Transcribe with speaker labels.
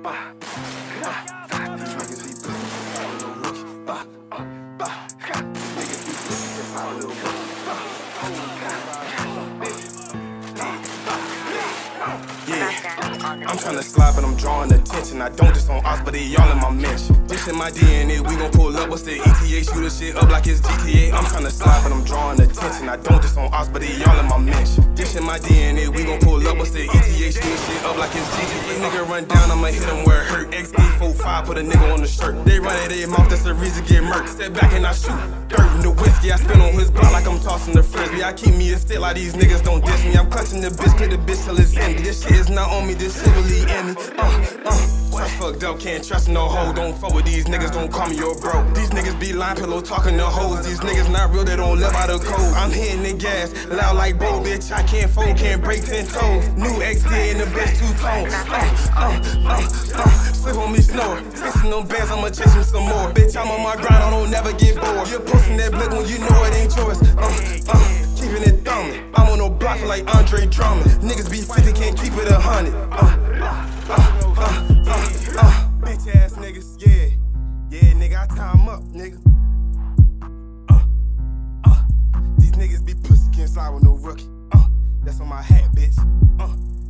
Speaker 1: I'm tryna slide, but I'm drawing attention. I don't just on ops, but they all in my mention. This in my DNA, we gon' pull up. What's the ETA? Shoot the shit up like it's GTA. I'm tryna slide, but I'm drawing attention. I don't just on ops, but they all in my mention. This in my DNA, we gon' pull up. What's the ETA? Shoot the shit up like it's GTA. Nigga run down, I'ma hit him where it hurt. XD45, put a nigga on the shirt. They run at their mouth, that's the reason get murked. Step back and I shoot. Dirt in the whiskey, I spin on his block like I'm tossing the frisbee. I keep me a stick like these niggas don't diss me. I'm clutching the bitch, get the bitch till it's empty. This shit is not on me, this shit really in me. Trust fucked up, can't trust no hoe. Don't fuck with these niggas, don't call me your bro. These niggas be lying, pillow talking to hoes. These niggas not real, they don't live out of code. I'm hitting the gas, loud like Bo, bitch. I can't fold, can't break 10 toes. New XD in the bitch, 2 tones. Slip on me, snore. Chasing them bands, I'ma chase him some more. Bitch, I'm on my grind, I don't never get bored. You're posting that blick when you know it ain't yours. Keeping it thumbing. I'm on no block for like Andre Drummond. Niggas be 50, can't keep it 100. Bitch ass niggas, yeah. Yeah, nigga, I tie 'em up, nigga. These niggas be pussy, can't slide with no rookie. That's on my hat, bitch.